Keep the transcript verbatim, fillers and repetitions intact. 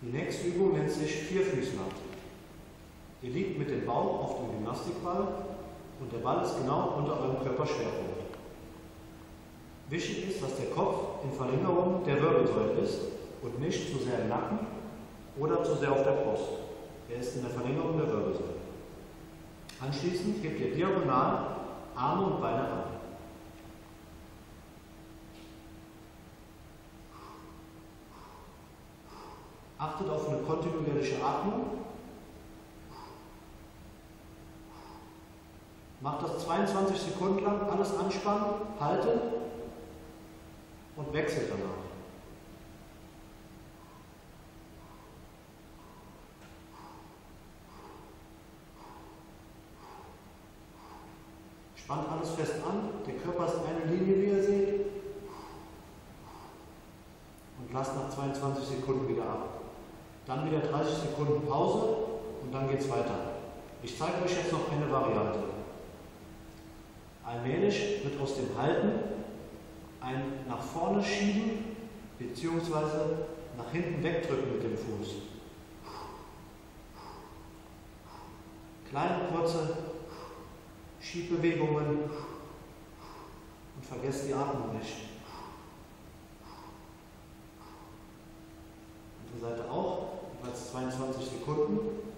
Die nächste Übung nennt sich Vierfüßler. Ihr liegt mit dem Bauch auf dem Gymnastikball und der Ball ist genau unter eurem Körperschwerpunkt. Wichtig ist, dass der Kopf in Verlängerung der Wirbelsäule ist und nicht zu sehr im Nacken oder zu sehr auf der Brust. Er ist in der Verlängerung der Wirbelsäule. Anschließend hebt ihr diagonal Arme und Beine an. Achtet auf eine kontinuierliche Atmung. Macht das zweiundzwanzig Sekunden lang, alles anspannen, halten und wechselt danach. Spannt alles fest an, der Körper ist eine Linie, wie ihr seht. Und lasst nach zweiundzwanzig Sekunden wieder ab. Dann wieder dreißig Sekunden Pause und dann geht es weiter. Ich zeige euch jetzt noch eine Variante. Allmählich wird aus dem Halten ein nach vorne schieben bzw. nach hinten wegdrücken mit dem Fuß. Kleine, kurze Schiebbewegungen und vergesst die Atmung nicht. Andere Seite auch, jeweils zweiundzwanzig Sekunden.